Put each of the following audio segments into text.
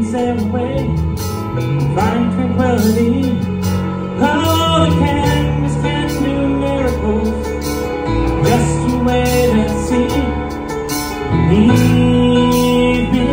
sail away, find tranquility. Oh, the canvas can do miracles. Just you wait and see. Believe me.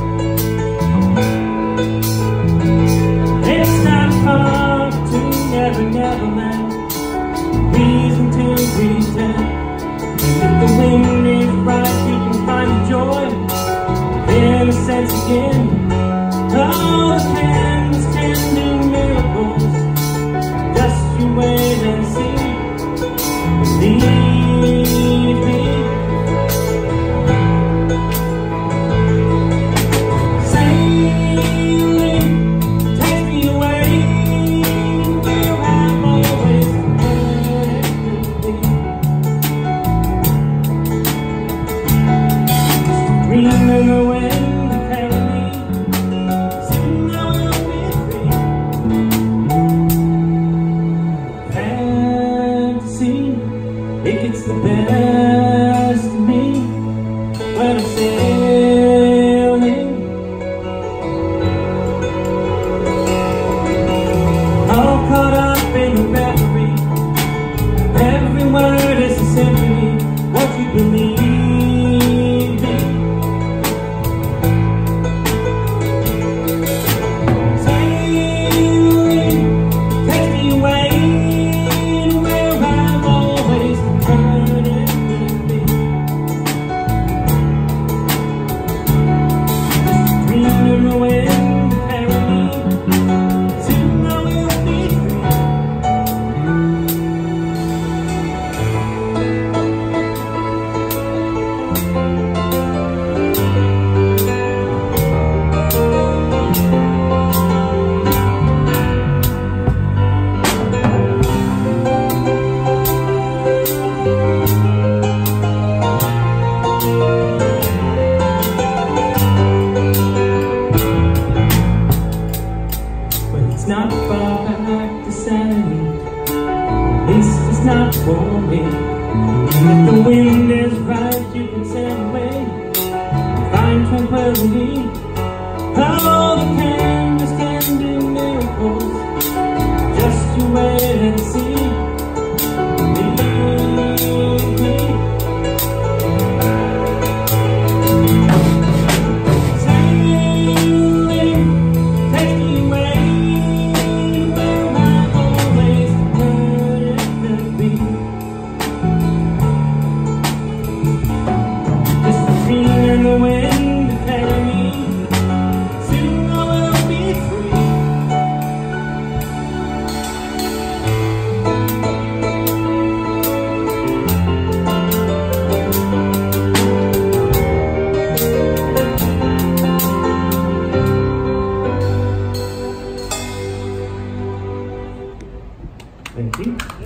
It's not far to Never Neverland. Reason to pretend. And if the wind is right, you can find joy, innocence again. Oh, the canvas can do miracles. Just you wait and see. Believe me. Sailing, take me away where I've always wanted to be. Dreaming the wind to carry me. Soon I will be free. Fantasy, it gets the best of me when I'm sailing. All caught up in a reverie. Every word is a symphony. Won't you believe me? Sailing, take me away to where I've always wanted to be. Just dreaming the wind to carry me. Soon I will be free. But it's not far back to sanity. At least it's not for me. And if the wind is right, you can sail away, find tranquility. Oh, the canvas can do miracles. Just you wait and see. Believe me. Sailing, take me away where I've always wanted to be. Just a dream in the wind to carry me. Soon I will be free. Thank you.